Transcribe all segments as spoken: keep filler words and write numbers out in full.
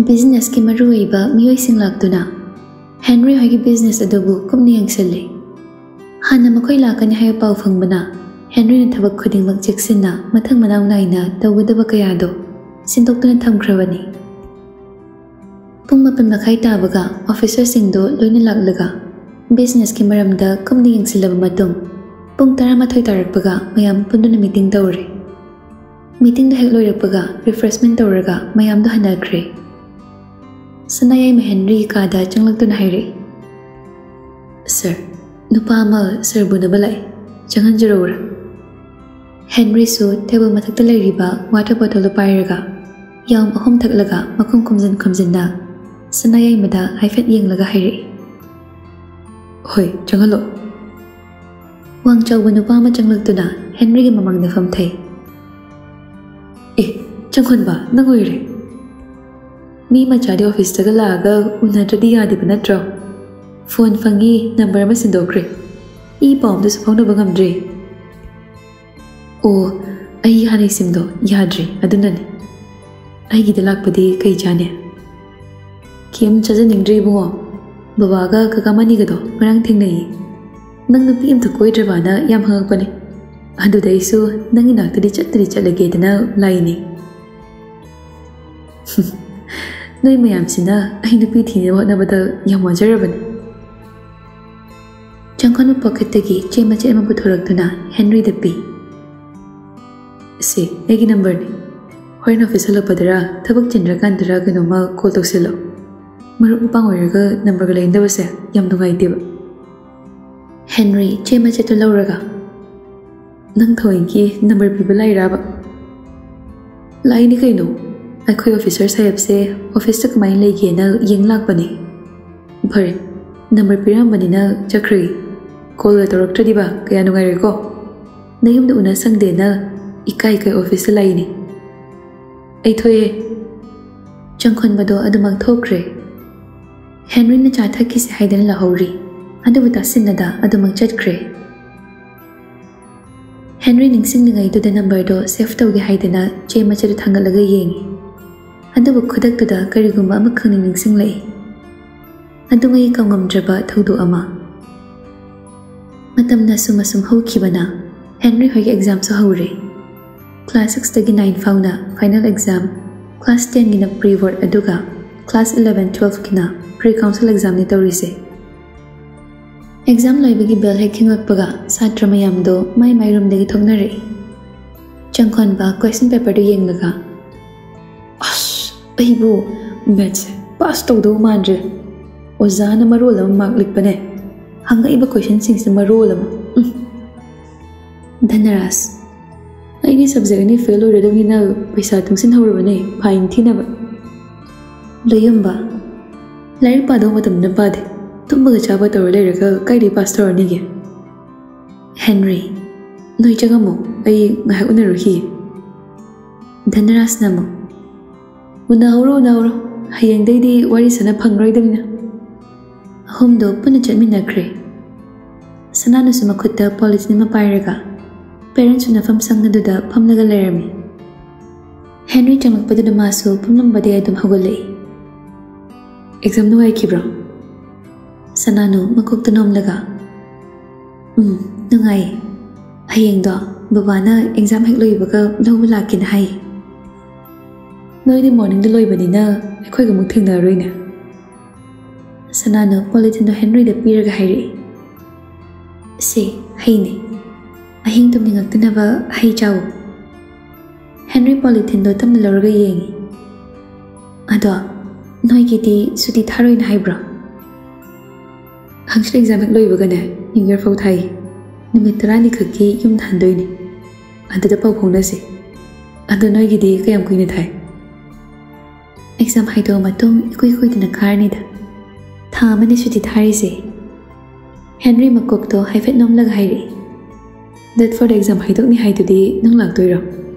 business ki maruiba miyoi singlakduna Henry hoigi business adubu kumni yangsilli hana makoi lakani hayo pau fangbana Henry na thabak khudingmak jeksinna mathang manaw naina tawgadaba kayado sintoktuna thamkhrabani pung mapan makai tabaga officer singdo loina laklaga business ki maramda kumni yangsilaba matung pung taramathoi tarakpaga mayam punduna meeting tawre meeting da hek loirakpaga refreshment tawraga mayam do hanakre Sanayay ma Henry kada changlagtuna haire Sir nupa ama sir bu na balai changan jarora Henry su table mathakta lairiba water bottle pairaga yam ahom thaklaga makum kumjin kumjinna Sanayay mada haifet yenglaga haire Hoi changalo Wang chawba nupa ama changlagtuna Henry gi mamangna famthai Eh changkhon ba nangoire Mi machadi office taga laga unadradi yadiba natro phone fangi number ma sindokre e bomb du phone ba ngamdre o ai hani simdo yadri adunani ai gi dalak padi kai jane kim chaja ningdre bungo baba ga kakamani ga do ngarang thingnai nang nupi im thakoi drabana yam hangak pane adu daisu nangi naktadi chatri chalage dana laini Noi mayam sina ai nupi thine hotna bada yam wajarabani Changkhonu pocket tagi chema chema puthoraktuna Henry the P Se egi number ni Hoin office la padara thabak chinra kandra ganoma call toksilo maru upang oiraga number ga lainda base yam dungai teba Henry chema chetu lauraga Nang thoingi number people lairaba Laini kaino Akhoi officer sahib se office tak mai legi na yeng lak bani Bhare number piram bani na chakri call la director diba kaya nungai re ko Nayum da una sang de na ikai kai office lai ni Ai thoye Changkhon bado adumang thokre Henry na cha thaki se haidan la hori adu buta sinna da adumang chatkre Henry ningsing ningai to the number do save tawge haidana chema chadu thangalaga yengi Adubu khudaktuda karigumba ama khangni ningsing lai Adungai kaungamdraba thaudu ama Matamna suma sum hokibana Henry hoigi exam so haure Class six tagi nine fauna final exam Class ten gina pre-board aduga Class eleven twelve gina pre-council exam ni tawrise Exam loibagi bell hek hingakpaga satra mayamdo mai mai room dagi thoknare Changkhon ba question paper do yenglaga Aibu maths pass tawdo manre ozana marol ama mark likpane hanga iba question sings marol ama Dhanaras Aini subject ni fail already na paisa tungsin hawrabane fine thinaba Loyamba Lair pado matam na pade tumbaga chaba tawra lairaga kairi pass tawrani ge Henry Noi chagamo ai ngahak unaruhi Dhanaras namo Unauro unauro hayang daidi wari sana pangroi damina Ahumdo puna chatminakre Sananu suma khutta polythene ma pairaga Parents una fam sangnaduda phamlaga lairami Henry changlakpadu masu pumnambade adum hawalai Exam nuai kibro Sananu makokta nomlaga Um nungai hayang do babana exam hek loibaga lawba lakin hai Noi di morning da loibani na akhoi ga muk thengna roina Sanano polythene do Henry da piraga hairi Se haini ahing tumni ngaktina ba hai chaw Henry polythene do tamna lawraga yengi Ado noi gi di suti tharoin haibra Hangshil exam hek loibaga na New Year fau thai Numit tarani khaki yum thandoini Ado da pau phongna se Ado noi gi di kayam kuina thai Exam haido matung ikui kui dina karni da Tha mani suti thari se Henry makokto haifet nom lag hairi That for the exam haidok ni haidu di nang lag toiro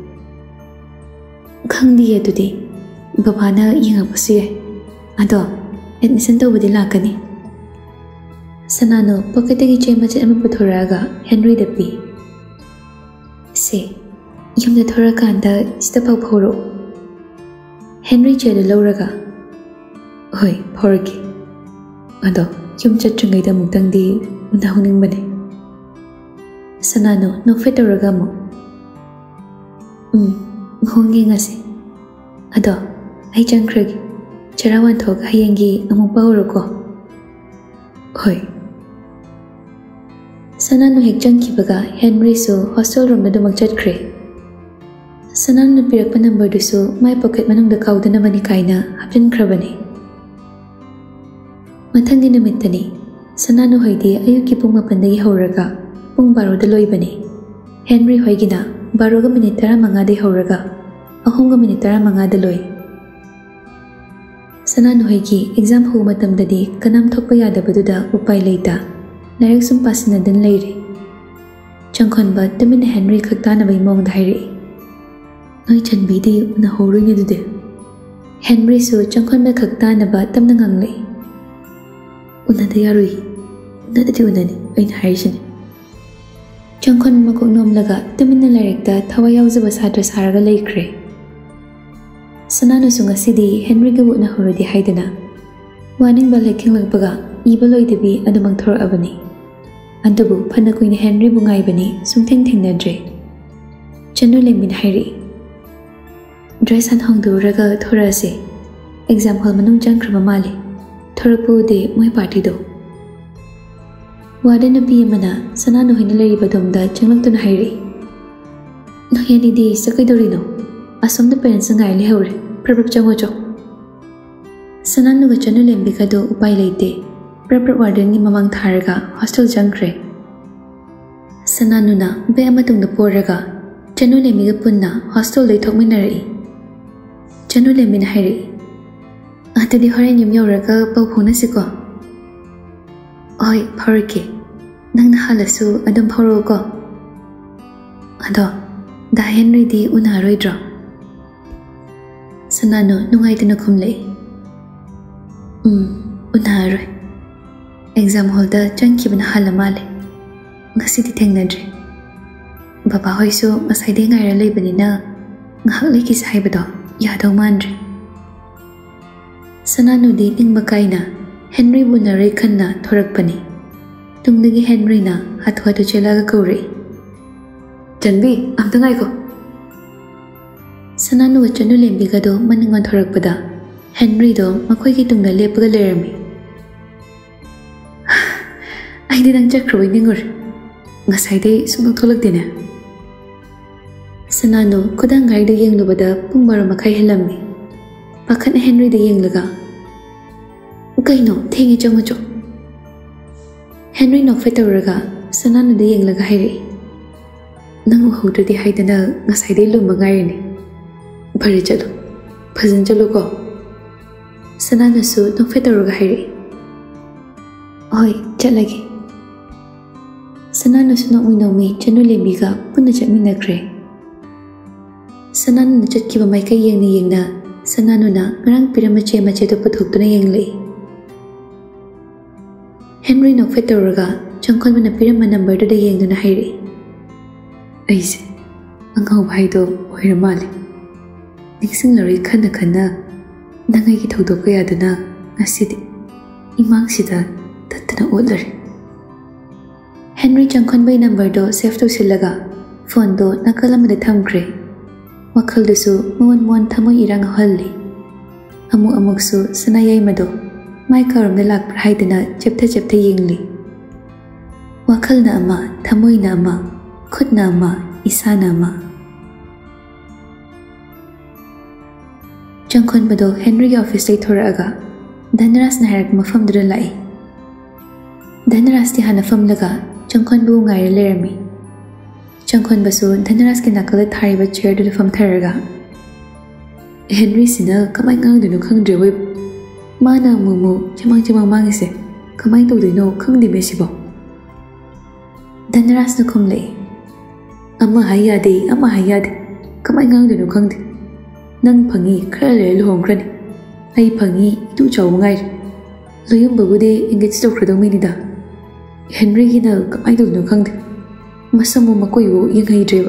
Khang di yadu di Babana yinga pasu yai Ado admission to budi lakani Sanano pocketagi chema chat ama puthoraga Henry da pi Se yumda thora kanda sita pau phoro Henry Cheda Lauraga Hoi, Porky. Ado, yung chatchungay da mugdang di unahuning bane. Sanano, no fetaraga mo. Um, mahungi nga si. Ado, ay dyan krag. Charawan tog hayangi among pahuro ko. Hoi. Sanano higjan kibaga Henry so hostel room na dumagchat kre. Sanano napirak pa number do so may pocket manong dakaw da naman ni Kaina hapin krabani. Matang ginamit tani, Sanano hoy di ayuki pong mapandagi hauraga, pong baro daloy bani. Henry hoy gina, baro ga minitara mga di hauraga, ahong ga minitara mga daloy. Sanano hoy gi, exam ho matam dadi, kanam thokpa yada baduda upay layta, narik sumpas na din layri. Changkon ba, dami na Henry kagta na bay mong dahiri. Noy chan bidi, unahoro niya dude. Henry so, changkon ba kagta na ba, tam nangang lay. Una da yarui, una da di una ni, ay nahari siya ni. Changkon makugnom laga, dami na larik da, tawayaw za basatra saraga lay kre. Sanano so nga sidi, Henry gabu na huro di haidana. Waning ba laking lagbaga, ibaloy dabi ano mang thoro abani. Andabu, panakoy ni Henry bungay bani, sumteng ting na dre. Chanu lemin hairi. Dress han hong do raga thora se. Example manong jang krama mali. Thora po de moy party do. Wada na piya mana, Sanano hinalari ba domda changlang to na hairi. Nakyani di sa kay dorino. Asom na parents nga ili haure, prapap chango chok. Sanano ga chanu lembi ka do upay layte, prapap warden ni mamang tharaga hostel jangkre. Sanano na bay amatong na poraga, chanu lembi ga punna hostel lay thok minarai. Chanu lembi na hairi. Ata di horen yung yauraga pawpong na siko. Oy, Porky, nang nahalasu adong pawro ko. Ado, da Henry di unaroy draw. Sanano nungay din kumlay. Um, unaroy. Exam hall da janki ba na halamali. Ngasi di teng na dre. Baba hoy so masay di ngay ralay ba nina ngahaklay kisay ba do yadaw mandre. Sanano di ning makay na Henry bu naray kan na thorak pa ni. Tungdagi Henry na hatu-hatu chela ga kawri. Janbi, am tangay ko. Sanano ga chanu lembi ga do maningon thorak pada. Henry do makoy ki tungna lepaga lerami. Ay di nang chakraway ningur. Ngasay day sunong tolak din na. Sanano kudang ngay da yung lubada pumbaro makay halami. Pakat na Henry da yung laga. Ukay no, tingi chong chok. Henry nok fetawraga, Sanano da yung laga hayri. Nang uhaw da di hayda na ngasay day lumangay ni. Bari chalo, pazan chalo ko. Sanano su nok fetawraga hayri. Oy, chat lagi. Sanano su nok winaw chanu lembi ka puna chat minagre. Sanano na chat kiba may kay yung ni yung na Sanano na ngarang piramache mache to patok to na yung lay. Henry nok fetawraga, changkon mo na pirama number to da yung na hayri. Ayse, ang hawbahay do ohiramali. Niksing lari kana kana, nangay kitawdo kaya do na ngasidi. Imang sida, tatana ulari. Henry changkon bay number do save to silaga, phone do nakalam da thamkre. Wakal do su muwan-muwan tamoy irang halli. Amu-amuk su sanayay mado, may karam na lakprahay da na chepta-chepta yingli. Wakal na ama, tamoy na ama, khud na ama, isa na ama. Changkon ba do Henry office day thora aga, danaras na harak mafam dura lai. Danaras ti hanafam laga, changkon bu ngay lerami. Changkon ba su danaras kinakalat hari ba chair do fam tharaga. Henry sina kamay ngang dino kang drewib. Mana mumu chamang-chamang mangise, kamay to dino kang di besibo. Danaras na kumlay. Ama hayade, ama hayade, kamay ngang dino kang di. Nang pangi kaya lere luhong krani. Ay pangi itu chaw ngay. Loyong bagude ingit sto kradong minida. Henry gina kamay to dino kang di. Masa mo makoyo yung hay dreba.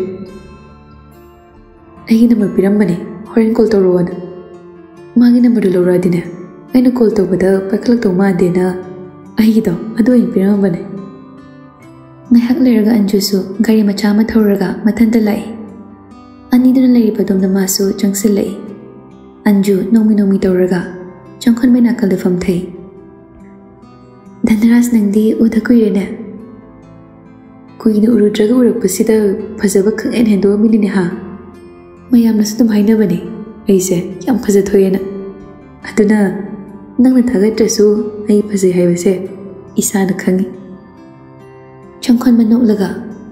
Ay gina magpiram ba ni, horen kol to rowan. Magi na madulora din eh. ꯑꯩꯅ call ꯇꯧꯕꯗ ꯄꯥꯏꯈꯠꯂꯛꯇꯧ ꯃꯥꯟꯗꯦꯅ ꯑꯩꯒꯤꯗꯣ ꯑꯗꯨ ꯑꯣꯏꯅ ꯄꯤꯔꯝꯕꯅꯦ꯫ ꯉꯥꯏꯍꯥꯛ ꯂꯩꯔꯒ ꯑꯟꯖꯨꯁꯨ ꯒꯥꯔꯤ ꯃꯆꯥ ꯑꯃ ꯊꯧꯔꯒ ꯃꯊꯟꯇ ꯂꯥꯛꯏ꯫ ꯑꯅꯤꯗꯨꯅ ꯂꯩꯔꯤꯕꯗꯣꯝꯗ ꯃꯥꯁꯨ ꯆꯪꯁꯤꯜꯂꯛꯏ꯫ ꯑꯟꯖꯨ ꯅꯣꯡꯃꯤ ꯅꯣꯡꯃꯤ ꯇꯧꯔꯒ ꯆꯪꯈꯣꯟꯕꯩ ꯅꯥꯀꯜꯗ ꯐꯝꯊꯩ꯫ ꯙꯅꯔꯥꯖ ꯅꯪꯗꯤ ꯎꯗ ꯀꯨꯏꯔꯦꯅꯦ꯫ ꯀꯨꯏꯅ ꯎꯔꯨꯗ꯭ꯔꯒ ꯎꯔꯛꯄꯁꯤꯗ ꯐꯖꯕ ꯈꯪꯍꯦꯟ ꯍꯦꯟꯗꯣꯛꯑꯝꯃꯤꯅꯦ ꯍꯥ꯫ ꯃꯌꯥꯝꯅꯁꯨ ꯑꯗꯨꯝ ꯍꯥꯏꯅꯕꯅꯦ ꯑꯩꯁꯦ ꯌꯥꯝ ꯐꯖꯊꯣꯛꯑꯦꯅ꯫ ꯑꯗꯨꯅ ꯅꯪꯅ ꯊꯥꯒꯠꯇ꯭ꯔꯁꯨ ꯑꯩ ꯐꯖꯩ ꯍꯥꯏꯕꯁꯦ ꯏꯁꯥꯅ ꯈꯪꯉꯤ꯫ ꯆꯪꯈꯣꯟꯕ ꯅꯣꯛꯂꯒ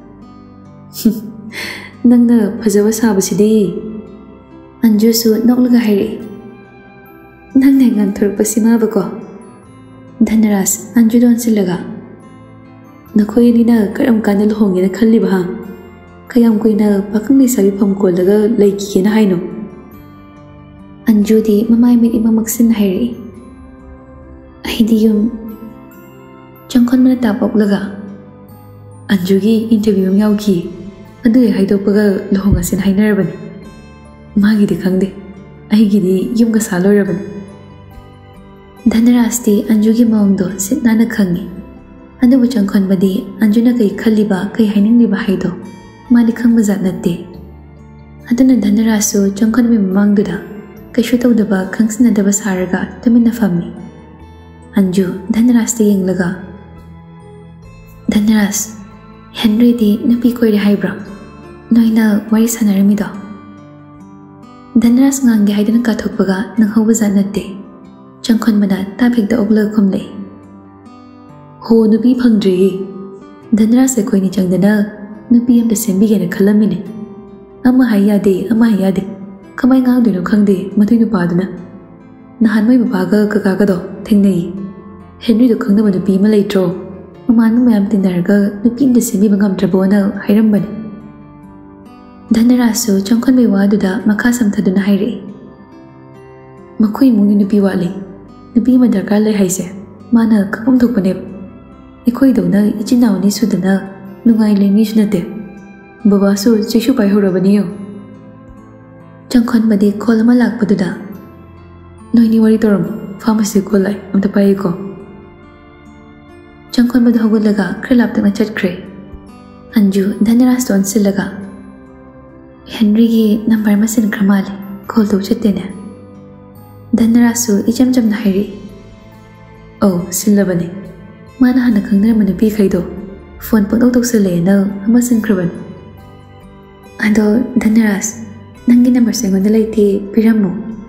ꯅꯪꯅ ꯐꯖꯕ ꯁꯥꯕꯁꯤꯗꯤ꯫ ꯑꯟꯖꯨꯁꯨ ꯅꯣꯛꯂꯒ ꯍꯥꯏꯔꯛꯏ ꯅꯪꯅ ꯉꯥꯡꯊꯣꯔꯛꯄꯁꯤꯃꯕꯀꯣ꯫ ꯙꯅꯔꯥꯖ ꯑꯟꯖꯨꯗ ꯑꯣꯟꯁꯤꯜꯂꯒ ꯅꯈꯣꯏ ꯑꯅꯤꯅ ꯀꯔꯝ ꯀꯥꯟꯗ ꯂꯨꯍꯣꯡꯒꯦꯅ ꯈꯜꯂꯤꯕ ꯍꯥ? ꯀꯌꯥꯝ ꯀꯨꯏꯅ ꯄꯥꯈꯪ ꯂꯩꯁꯥꯕꯤ ꯐꯝ ꯀꯣꯜꯂꯒ ꯂꯩꯈꯤꯒꯦꯅ ꯍꯥꯏꯅꯣ? ꯑꯟꯖꯨꯗꯤ ꯃꯃꯥꯏ ꯃꯤꯠ ꯏꯃꯃꯛꯁꯤꯟꯅ ꯍꯥꯏꯔꯛꯏ ꯑꯩꯗꯤ ꯌꯨꯝ꯫ ꯆꯪꯈꯣꯟꯕꯅ ꯇꯥꯄꯣꯛꯂꯒ ꯑꯟꯖꯨꯒꯤ ꯏꯟꯇꯔꯚ꯭ꯌꯨ ꯑꯃ ꯌꯥꯎꯈꯤ ꯑꯗꯨ ꯍꯥꯏꯗꯣꯛꯄꯒ ꯂꯨꯍꯣꯡꯉꯁꯦꯅ ꯍꯥꯏꯅꯔꯕꯅꯤ꯫ ꯃꯥꯒꯤꯗꯤ ꯈꯪꯗꯦ ꯑꯩꯒꯤꯗꯤ ꯌꯨꯝꯒ ꯁꯥ ꯂꯣꯏꯔꯕꯅꯤ꯫ ꯙꯅꯔꯥꯖꯇꯤ ꯑꯟꯖꯨꯒꯤ ꯃꯑꯣꯡꯗꯣ ꯁꯤꯠ ꯅꯥꯟꯅ ꯈꯪꯉꯤ꯫ ꯑꯗꯨꯕꯨ ꯆꯪꯈꯣꯟꯕꯗꯤ ꯑꯟꯖꯨꯅ ꯀꯩ ꯈꯜꯂꯤꯕ ꯀꯩ ꯍꯥꯏꯅꯤꯡꯂꯤꯕ ꯍꯥꯏꯗꯣ ꯃꯥꯗꯤ ꯈꯪꯕꯖꯥꯠ ꯅꯠꯇꯦ꯫ ꯑꯗꯨꯅ ꯙꯅꯔꯥꯖꯁꯨ ꯆꯪꯈꯣꯟꯕꯒꯤ ꯃꯃꯥꯡꯗꯨꯗ ꯀꯩꯁꯨ ꯇꯧꯗꯕ ꯈꯪꯁꯤꯟꯅꯗꯕ ꯁꯥꯔꯒ ꯇꯨꯃꯤꯟꯅ ꯐꯝꯃꯤ꯫ ꯑꯟꯖꯨ ꯙꯅꯔꯥꯖꯇ ꯌꯦꯡꯂꯒ ꯙꯅꯔꯥꯖ ꯍꯦꯟꯔꯤꯗꯤ ꯅꯨꯄꯤ ꯀꯣꯏꯔꯦ ꯍꯥꯏꯕ꯭ꯔꯥ? ꯅꯣꯏꯅ ꯋꯥꯔꯤ ꯁꯥꯟꯅꯔꯝꯃꯤꯗꯣ? ꯙꯅꯔꯥꯖ ꯉꯥꯡꯒꯦ ꯍꯥꯏꯗꯅ ꯀꯥꯊꯣꯛꯄꯒ ꯅꯪꯍꯧꯕꯖꯥꯠ ꯅꯠꯇꯦ꯫ ꯆꯪꯈꯣꯟꯕꯅ ꯇꯥꯞꯍꯦꯛꯇ ꯑꯣꯛꯂꯒ ꯈꯨꯝꯂꯛꯏ ꯍꯣ ꯅꯨꯄꯤ ꯐꯪꯗ꯭ꯔꯤꯌꯦ꯫ ꯙꯅꯔꯥꯖ ꯑꯩꯈꯣꯏꯅꯤ ꯆꯪꯗꯅ ꯅꯨꯄꯤ ꯑꯃꯇ ꯁꯦꯝꯕꯤꯒꯦꯅ ꯈꯜꯂꯝꯃꯤꯅꯦ꯫ ꯑꯃ ꯍꯥꯏ ꯌꯥꯗꯦ ꯑꯃ ꯍꯥꯏ ꯌꯥꯗꯦ ꯀꯃꯥꯏ ꯉꯥꯡꯗꯣꯏꯅꯣ ꯈꯪꯗꯦ ꯃꯗꯨꯏ ꯅꯨꯄꯥꯗꯨꯅ꯫ ꯅꯍꯥꯟ ꯃꯣꯏ ꯕꯕꯥꯒ ꯀꯀꯥꯒꯗꯣ ꯊꯦꯡꯅꯩ꯫ ꯍꯦꯟꯔꯤꯗꯣ ꯈꯪꯅꯕ ꯅꯨꯄꯤ ꯑꯃ ꯂꯩꯇ꯭ꯔꯣ? ꯃꯃꯥꯟꯅꯕ ꯃꯌꯥꯝ ꯇꯤꯟꯅꯔꯒ ꯅꯨꯄꯤ ꯑꯃꯇ ꯁꯦꯝꯕꯤꯕ ꯉꯝꯗ꯭ꯔꯕꯣꯅ ꯍꯥꯏꯔꯝꯕꯅꯤ꯫ ꯙꯅꯔꯥꯖꯁꯨ ꯆꯪꯈꯣꯟꯕꯩ ꯋꯥꯗꯨꯗ ꯃꯈꯥ ꯁꯝꯊꯗꯨꯅ ꯍꯥꯏꯔꯛꯏ ꯃꯈꯣꯏ ꯏꯃꯨꯡꯒꯤ ꯅꯨꯄꯤ ꯋꯥꯠꯂꯤ꯫ ꯅꯨꯄꯤ ꯑꯃ ꯗꯔꯀꯥꯔ ꯂꯩ ꯍꯥꯏꯁꯦ ꯃꯥꯅ ꯈꯪꯐꯝ ꯊꯣꯛꯄꯅꯦꯕ꯫ ꯑꯩꯈꯣꯏꯗꯧꯅ ꯏꯆꯤꯟ ꯏꯅꯥꯎ ꯑꯅꯤ ꯁꯨꯗꯅ ꯅꯨꯡꯉꯥꯏ ꯂꯩꯃꯤꯁꯨ ꯅꯠꯇꯦ꯫ ꯕꯕꯥꯁꯨ ꯆꯩꯁꯨ ꯄꯥꯏꯍꯧꯔꯕꯅꯤ ꯌꯦꯡꯉꯨ꯫ ꯆꯪꯈꯣꯟꯕꯗꯤ ꯀꯣꯜ ꯑꯃ ꯂꯥꯛꯄꯗꯨꯗ ꯅꯣꯏꯅꯤ ꯋꯥꯔꯤ ꯇꯧꯔꯝꯃꯣ ꯐꯥꯔꯃꯥꯁꯤ ꯀꯣꯜ ꯂꯥꯛꯑꯦ ꯑꯝꯇ ꯄꯥꯏꯌꯦꯀꯣ꯫ ꯆꯪꯈꯣꯟꯕꯗ ꯍꯧꯒꯠꯂꯒ ꯈꯔ ꯂꯥꯞꯇꯛꯅ ꯆꯠꯈ꯭ꯔꯦ꯫ ꯑꯟꯖꯨ ꯙꯅꯔꯥꯖꯇ ꯑꯣꯟꯁꯤꯜꯂꯒ ꯍꯦꯟꯔꯤꯒꯤ ꯅꯝꯕꯔ ꯑꯃ ꯁꯤꯟꯈ꯭ꯔ ꯃꯥꯜꯂꯦ ꯀꯣꯜ ꯇꯧ ꯆꯠꯇꯦꯅꯦ꯫ ꯙꯅꯔꯥꯖꯁꯨ ꯏꯆꯝ ꯆꯝꯅ ꯍꯥꯏꯔꯛꯏ ꯑꯧ ꯁꯤꯜꯂꯕꯅꯤ꯫ ꯃꯥꯅ ꯍꯥꯟꯅ ꯈꯪꯅꯔꯝꯕ ꯅꯨꯄꯤꯈꯩꯗꯣ ꯐꯣꯟ ꯄꯪꯇꯧ ꯇꯧꯁꯜꯂꯛꯑꯦꯅ ꯑꯃ ꯁꯤꯟꯈ꯭ꯔꯕꯅꯤ꯫ ꯑꯗꯣ ꯙꯅꯔꯥꯖ ꯅꯪꯒꯤ ꯅꯝꯕꯔꯁꯦ ꯑꯩꯉꯣꯟꯗ ꯂꯩꯇꯦ ꯄꯤꯔꯝꯃꯣ꯫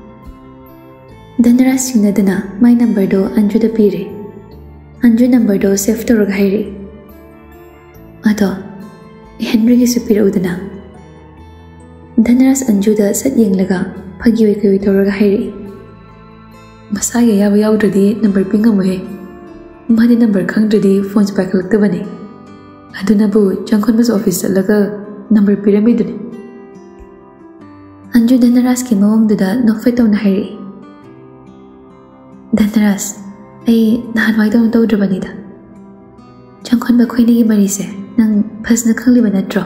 ꯙꯅꯔꯥꯖ ꯁꯤꯡꯅꯗꯅ ꯃꯥꯏ ꯅꯝꯕꯔꯗꯣ ꯑꯟꯖꯨꯗ ꯄꯤꯔꯦ꯫ ꯑꯟꯖꯨ ꯅꯝꯕꯔꯗꯣ ꯁꯦꯚ ꯇꯧꯔꯒ ꯍꯥꯏꯔꯛꯏ ꯑꯗꯣ ꯍꯦꯟꯔꯤꯒꯤꯁꯨ ꯄꯤꯔꯛꯎꯗꯅ꯫ ꯙꯅꯔꯥꯖ ꯑꯟꯖꯨꯗ ꯁꯠ ꯌꯦꯡꯂꯒ ꯐꯥꯒꯤ ꯑꯣꯏ ꯀꯩ ꯑꯣꯏ ꯇꯧꯔꯒ ꯍꯥꯏꯔꯛꯏ ꯃꯁꯥꯒꯤ ꯑꯌꯥꯕ ꯌꯥꯎꯗ꯭ꯔꯗꯤ ꯅꯝꯕꯔ ꯄꯤ ꯉꯝꯃꯣꯏꯍꯦ꯫ ꯃꯥꯗꯤ ꯅꯝꯕꯔ ꯈꯪꯗ꯭ꯔꯗꯤ ꯐꯣꯟꯁꯨ ꯄꯥꯏꯈꯠꯂꯛꯇꯕꯅꯤ꯫ ꯑꯗꯨꯅꯕꯨ ꯆꯪꯈꯣꯟꯕꯁꯨ ꯑꯣꯐꯤꯁ ꯆꯠꯂꯒ ꯅꯝꯕꯔ ꯄꯤꯔꯝꯃꯤꯗꯨꯅꯤ꯫ ꯑꯟꯖꯨ ꯙꯅꯔꯥꯖꯀꯤ ꯃꯑꯣꯡꯗꯨꯗ ꯅꯣꯛꯐꯦꯠ ꯇꯧꯅ ꯍꯥꯏꯔꯛꯏ ꯙꯅꯔꯥꯖ ꯑꯩ ꯅꯍꯥꯟꯋꯥꯏꯗꯧꯅ ꯇꯧꯗ꯭ꯔꯕꯅꯤꯗ꯫ ꯆꯪꯈꯣꯟꯕ ꯑꯩꯈꯣꯏꯅꯤꯒꯤ ꯃꯔꯤꯁꯦ ꯅꯪ ꯐꯖꯅ ꯈꯪꯂꯤꯕ ꯅꯠꯇ꯭ꯔꯣ?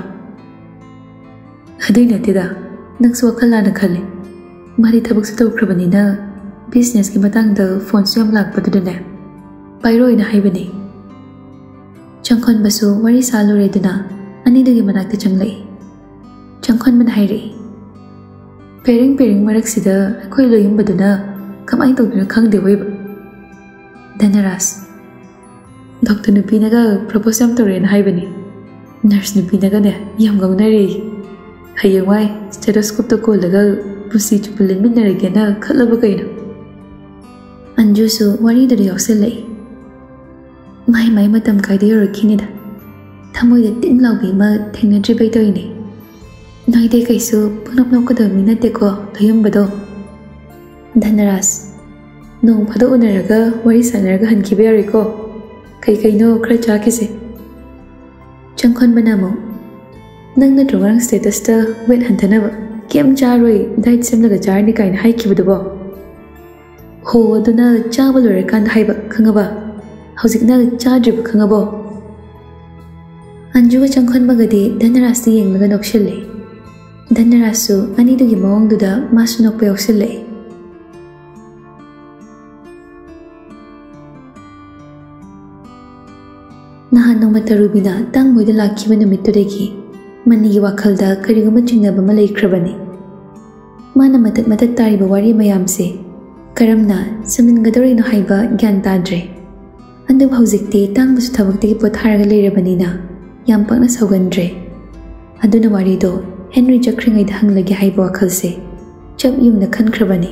ꯑꯗꯨꯏ ꯅꯠꯇꯦꯗ ꯅꯪꯁꯨ ꯋꯥꯈꯜ ꯂꯥꯟꯅ ꯈꯜꯂꯤ꯫ ꯃꯥꯗꯤ ꯊꯕꯛꯁꯨ ꯇꯧꯈ꯭ꯔꯕꯅꯤꯅ ꯕꯤꯖꯤꯅꯦꯁꯀꯤ ꯃꯇꯥꯡꯗ ꯐꯣꯟꯁꯨ ꯌꯥꯝ ꯂꯥꯛꯄꯗꯨꯗꯅꯦ ꯄꯥꯏꯔꯣꯏꯅ ꯍꯥꯏꯕꯅꯤ꯫ ꯆꯪꯈꯣꯟꯕꯁꯨ ꯋꯥꯔꯤ ꯁꯥ ꯂꯣꯏꯔꯦꯗꯨꯅ ꯑꯅꯤꯗꯨꯒꯤ ꯃꯅꯥꯛꯇ ꯆꯪꯂꯛꯏ꯫ ꯆꯪꯈꯣꯟꯕꯅ ꯍꯥꯏꯔꯛꯏ ꯄꯦꯔꯤꯡ ꯄꯦꯔꯤꯡ ꯃꯔꯛꯁꯤꯗ ꯑꯩꯈꯣꯏ ꯂꯣꯏꯌꯨꯝꯕꯗꯨꯅ ꯀꯃꯥꯏꯅ ꯇꯧꯗꯣꯏꯅꯣ ꯈꯪꯗꯦ ꯋꯥꯏꯕ꯫ ꯙꯅꯔꯥꯖ ꯗꯣꯛꯇꯔ ꯅꯨꯄꯤꯅꯒ ꯄ꯭ꯔꯄꯣꯁ ꯌꯥꯝ ꯇꯧꯔꯦꯅ ꯍꯥꯏꯕꯅꯤ꯫ ꯅꯔꯁ ꯅꯨꯄꯤꯅꯒꯅꯦ ꯌꯥꯝ ꯉꯥꯎꯅꯔꯦ꯫ ꯍꯌꯦꯡꯋꯥꯏ ꯁ꯭ꯇꯦꯊꯣꯁꯀꯣꯞꯇ ꯀꯣꯜꯂꯒ ꯄꯨꯟꯁꯤ ꯆꯨꯞꯄ ꯂꯦꯟꯃꯤꯟꯅꯔꯒꯦꯅ ꯈꯜꯂꯕ ꯀꯩꯅꯣ? ꯑꯟꯖꯨꯁꯨ ꯋꯥꯔꯤꯗꯨꯗ ꯌꯥꯎꯁꯜꯂꯛꯏ ꯃꯥꯏ ꯃꯥꯏ ꯃꯇꯝ ꯀꯥꯏꯗ ꯌꯧꯔꯛꯈꯤꯅꯤꯗ ꯊꯃꯣꯏꯗ ꯇꯤꯡ ꯂꯥꯎꯕꯤ ꯑꯃ ꯊꯦꯡꯅꯗ꯭ꯔꯤꯕꯩ ꯇꯧꯏꯅꯤ꯫ ꯅꯣꯏꯗꯤ ꯀꯩꯁꯨ ꯄꯨꯡꯅꯣꯛ ꯅꯣꯛꯀꯗꯕ ꯃꯤ ꯅꯠꯇꯦꯀꯣ ꯂꯣꯏꯌꯨꯝꯕꯗꯣ꯫ ꯙꯅꯔꯥꯖ ꯅꯣꯡ ꯐꯥꯗꯣꯛ ꯎꯅꯔꯒ ꯋꯥꯔꯤ ꯁꯥꯟꯅꯔꯒ ꯍꯟꯈꯤꯕ ꯌꯥꯔꯣꯏꯀꯣ ꯀꯩ ꯀꯩꯅꯣ ꯈꯔ ꯆꯥꯈꯤꯁꯦ꯫ ꯆꯪꯈꯣꯟꯕꯅ ꯑꯃꯨꯛ ꯅꯪ ꯅꯠꯇ꯭ꯔꯣ ꯉꯔꯥꯡ ꯁ꯭ꯇꯦꯇꯁꯇ ꯋꯦꯠ ꯍꯟꯊꯅꯕ ꯀꯩꯝ ꯆꯥꯔꯣꯏ ꯗꯥꯏꯠ ꯁꯦꯝꯂꯒ ꯆꯥꯔꯅꯤ ꯀꯥꯏꯅ ꯍꯥꯏꯈꯤꯕꯗꯨꯕꯣ? ꯍꯣ ꯑꯗꯨꯅ ꯆꯥꯕ ꯂꯣꯏꯔꯀꯥꯟꯗ ꯍꯥꯏꯕ ꯈꯪꯉꯕ? ꯍꯧꯖꯤꯛꯅ ꯆꯥꯗ꯭रिꯕ ꯈꯪꯉꯕꯣ? ꯑꯟꯖꯨꯒ ꯆꯪꯈꯣꯟꯕꯒꯗꯤ ꯙꯅꯔꯥꯖꯇ ꯌꯦꯡꯂꯒ ꯅꯣꯛꯁꯤꯜꯂꯦ꯫ ꯙꯅꯔꯥꯖꯁꯨ ꯑꯅꯤꯗꯨꯒꯤ ꯃꯑꯣꯡꯗꯨꯗ ꯃꯥꯁꯨ ꯅꯣꯛꯄ ꯌꯥꯎꯁꯤꯜꯂꯛꯏ꯫ Nahan nong Tarubina tang moida lakhiba numittudagi Manigi wakhalda kariguma chingnaba ma leikrabani. Mana matat matat tariba wari mayamse karamna samingadorino haiba gyan tadre. Andu hauzikti tangbusu thabaktagi potharaga leirabanina yam pakna saugandre. Aduna warido Henry Jakringaida hanglagi haiba wakhalse chap yungna khankrabani.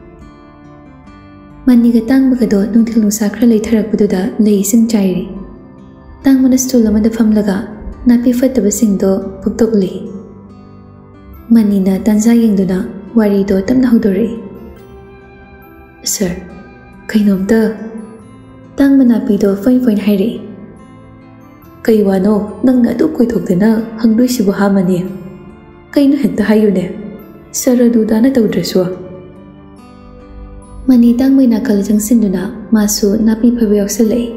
Maniga tangbagado nungthil nungsa khra leitharakpaduda lei sing chairi. Tangmana stool amada famlaga napi fattaba singdo pukdokli. Manina tanza yengduna warido tamna hudori. Sir, kainomta tangma napido foin foin hairi. Kaiwano nangna adu koithokdana hangdoi sibu hamani. Kaino hekta hayune. Saradudana tawdraswa. Mani tangmay nakal jangsinduna masu napi pabayaksalay.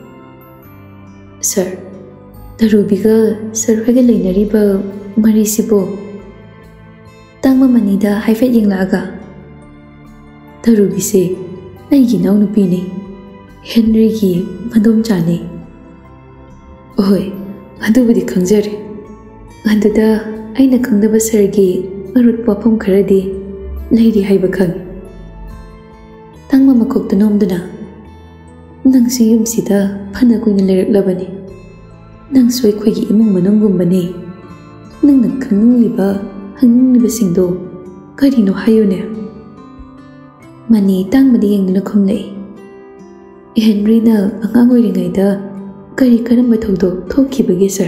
Sir, Tarubiga Sir Haga Lainariba Marisibo Tangma Manida Haifet Yinglaga Tarubi say, Naigi now Nupini Henry Gi Madom Chani. Oi, Adubudi Kangjari Aduda Aina Kangdaba Sergi Marut Papum Karadi Lady Haibakang Tangma Makok the Nomduna Nang siyum sida Panakuin Lyric Labani Nang soy kwagi imong manungumbani Nang nagkanung liba Hanggang liba singdo Karino hayone Mani tang madiyang na kumlay Henry na angangoy ringay da Kari karamba tawdo Toki bagi sir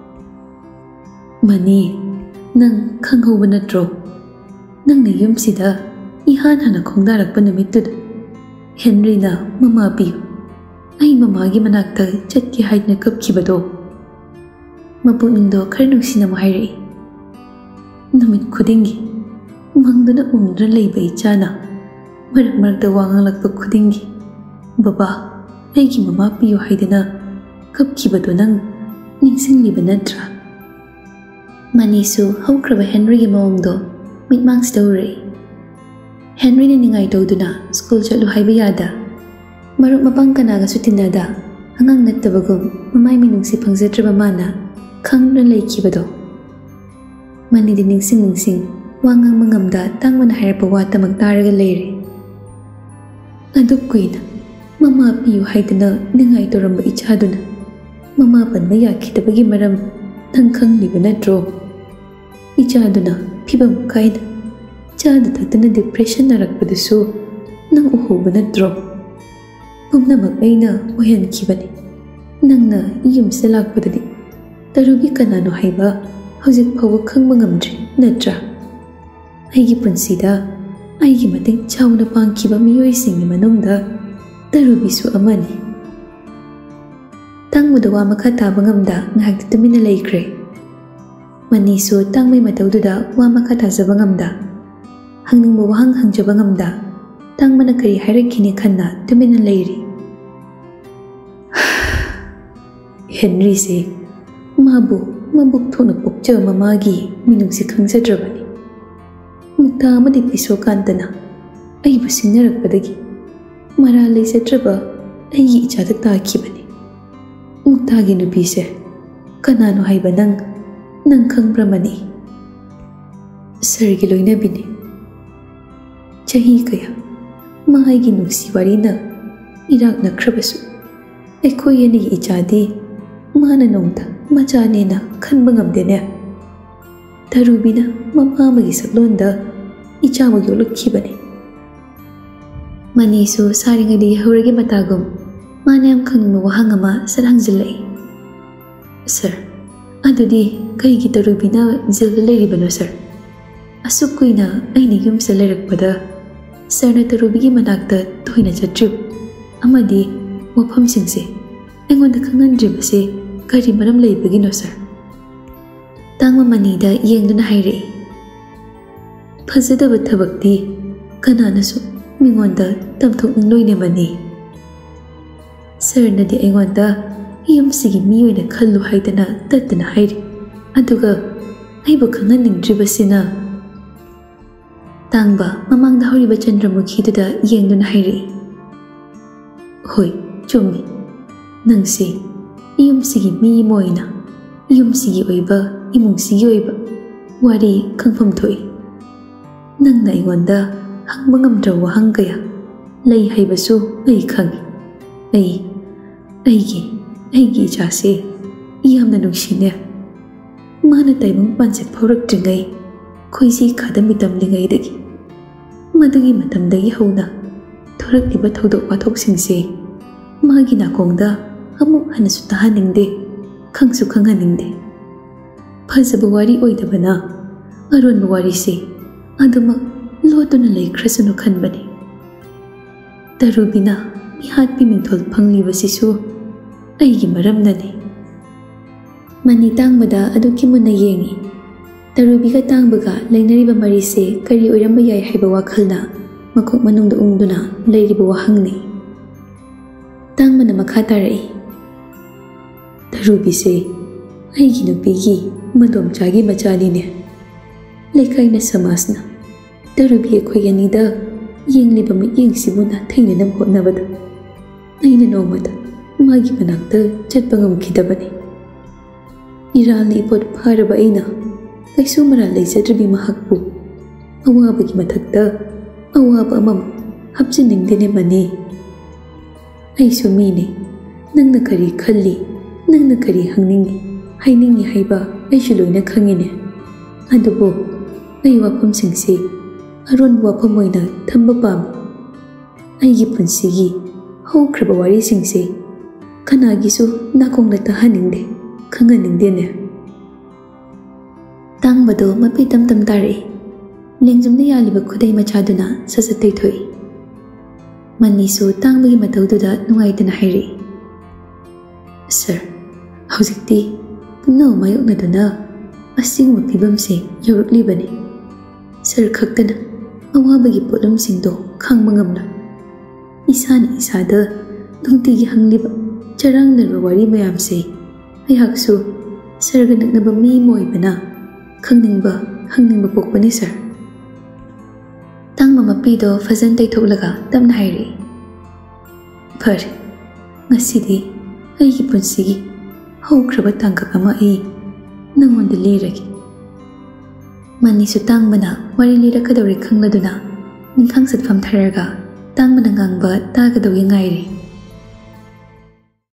Mani Nang kanghaw banatro Nang nayum sida Ihan hana kong darakpa namitud Henry na mamabiyo Ay mamagi manakta Chatki haid na kapkibado Mapunundo karnong sinamahairi Namit kudingi Mangdana umdra layba ichana Marak marak da wangang lakpa kudingi Baba Aygi mamapiyo haidana Kapkibado nang Ningsing liba natra Manisu hawkraba Henry mawangdo Mitmang story Henry na ningay doduna School chatlu haiba yada Maruk mapang kanaga sutinada Hangang natabagum Mamay minungsi pangzadraba mana Kang na laikibado Mani din ningsing ningsing Wangang mangamda Tangman harapawa ta magtaraga layri Adup kuina Mama piyo haidana Ningay toramba ichaduna Mama pan mayakitabagi maram Nang kang liba na dro Ichaduna Pibam kaida Chada tatana depression narakpadaso Nang uhoba na dro Pumnamak ay na wayan kibani Nang na iyum sa lakpadadi Tarubi kanano haiba Hawzik pawa kang mangamdri Nadra Aygi punsida Aygi mating chaw na pangkiba miyoy singi manongda Tarubi su amani Tang mudawa makataba ngamda Ngahagditami na laikre Maniso tang may matawduda Wa makatazaba ngamda Hanggang mawahang hangjaba ngamda Tang manakari harakini kanna Tuminan layri Henry say Mabu mabuk thonak pokja mamagi minungsi khangsadrabani Mukta amadi piso kantana Aibu singnarakpadagi Mara laysadraba Aigi ichada taakibani Muktagi nupise Kanano haiba nang Nang khangbramani Sargi loinabini Chahi kaya Mahaigi nungsi warina Irak nakrabasu Eko yani ichadi Mana nongda Majane na khanba ngamdene Tarubina mama magi saklonda Ichawag yolakibani Manisu saringadi huragi matagum Manayam khanma wahangama sarangjilay Sir Adudi kaigi Tarubina zilda layribano sir Asukkuina aina yum sa layrakpada Sir na Tarubigi manakta tuhina chatrib Amadi wapam singse Engonda kangandribase Kari maram laybagi no sir Tangma manida yengduna hairi Phazadaba thabakti Kananasu mingonda tamthok ningloine mani Sir nadi engonda Iyumsigi miyoyna khallu haidana tatana hairi Aduga Aiba kangandribasina Tangba mamangda horiba Chandramukhi duda yengduna hairi Hoi chumi Nangsi iyumsigi mi moina iyumsigi oiba imungsigi oiba wari khangpham thoi nangna ingonda hangba ngamdra wahang kaya lei haibasu ai khangi ai aigi aigi jase iyamna nungsine mana taimung panse phorak tringai khoisi khadami tamlingai dagi madagi matamdagi hauna thorak liba thodok wathok singse magi nakongda amuk hanasu tahaningde khangsu khanghaningde phajaba wari oidabana aron wari se aduma lotuna leikrasunu khanbani tarubina mihat pi mingthol phangli basisu aigi maramnani mani tangbada aduki muna yengi tarubiga tangbaga lainariba marise kari oiramba yai haiba wakhalna makok manungda ungduna leiriba wahangni tangmana makha tarai tarubise aigi nupigi madomchagi machaline leikaina samasna tarubi ekhoi anida yengliba ma yengsibuna theinanam hotnabada aina nomada magi manakta chatpa ngamkhidabani iralni ipot pharaba aina kaisu mara leisadribi mahakpu awabagi mathakta awaba amam hapchiningdene mani aisu mine nangna kari khalli nangna kari hangningi hainingi haiba aisu loina khangine adubo ai wapam singse aron wapam oina thamba pam aigi punsigi haukraba wari singse kanagisu nakongna tahaningde khanganingdene tangbado mapi tam tam tare lengjumna yaliba khudai machaduna sasatai thoi manisu tangbagi mataududa nungaitana hairi sir haujikti pungna mayoknaduna asingma pibamse yauruklibani sir khaktana awabagi polamsingdo khangba ngamna isani isada nungtigi hangliba charangnarba wari mayamse aihaksu sarga naknaba mi moibana khangningba hangningba pokpani sir tangma mapido fazan taitholaga tamna hairi phar ngasidi aigi punsigi haukraba tangkak ama ai nangonda liragi manisu tangbana wari lirakadawri khangladuna ningkhang satfam tharaga tangbana ngangba tagadawi ngairi